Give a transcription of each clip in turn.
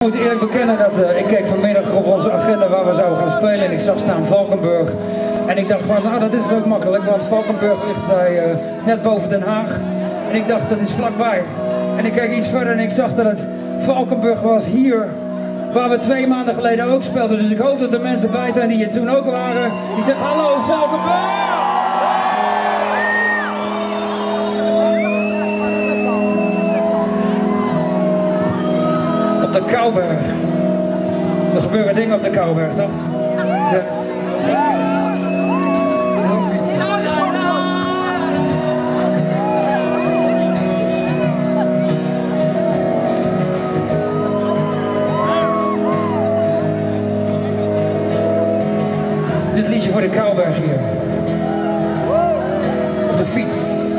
Ik moet eerlijk bekennen dat ik keek vanmiddag op onze agenda waar we zouden gaan spelen en ik zag staan Valkenburg. En ik dacht van, nou dat is ook makkelijk, want Valkenburg ligt bij, net boven Den Haag. En ik dacht, dat is vlakbij. En ik keek iets verder en ik zag dat het Valkenburg was hier, waar we 2 maanden geleden ook speelden. Dus ik hoop dat er mensen bij zijn die hier toen ook waren. Die zeggen, hallo Valkenburg! Op de Kouwberg. Er gebeuren dingen op de Kouwberg, toch? Dennis. Dit liedje voor de Kouwberg hier. Op de fiets.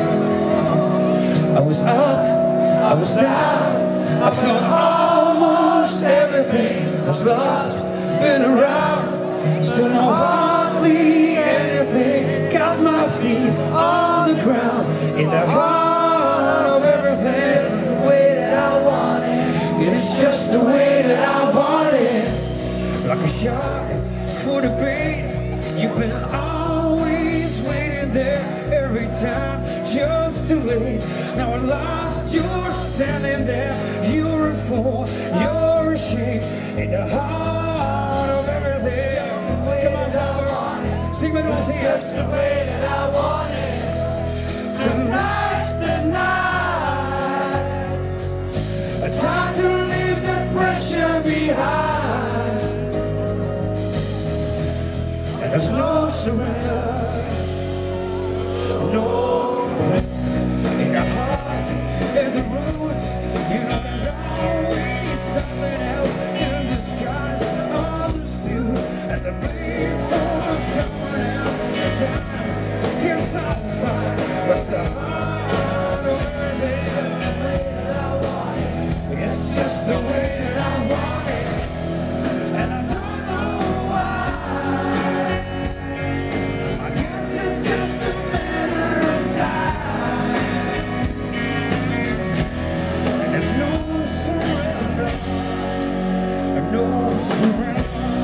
I was up, I was down, I felt almost everything was lost, been around, still know hardly anything, got my feet on the ground, in the heart of everything. It's just the way that I want it, it's just the way that I want it, like a shark for the bait, you've been always waiting there, every time, just too late, now at last you're standing there, you're a fool, you're a shame, in the heart of everything. Come on, Robert, sing with us here. It's just the way that I want it. Tonight's the night, a time to leave depression behind, and there's no surrender, no. In the heart, in the roots, you know there's always something else in disguise, understood, and the bleeds for someone else. The time gets on fire, but the heart of everything is the way that I want it. It's just the way that I want it, and I don't know why. I guess it's just a matter of time. There's no surrender, no surrender.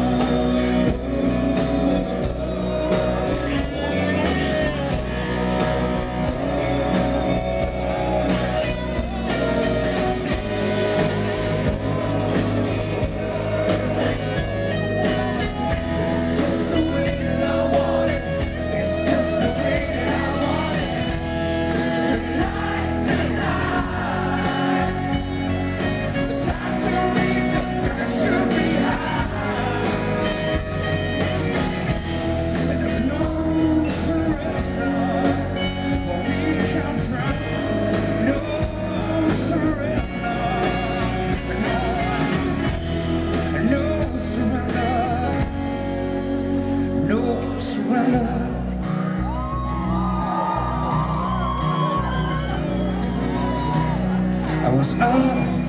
It's just the way that I want it. It's just the way that I want it. Tonight's the night. Time to leave the pressure behind, and there's no surrender where we come from, no surrender, no surrender, no surrender. I was up,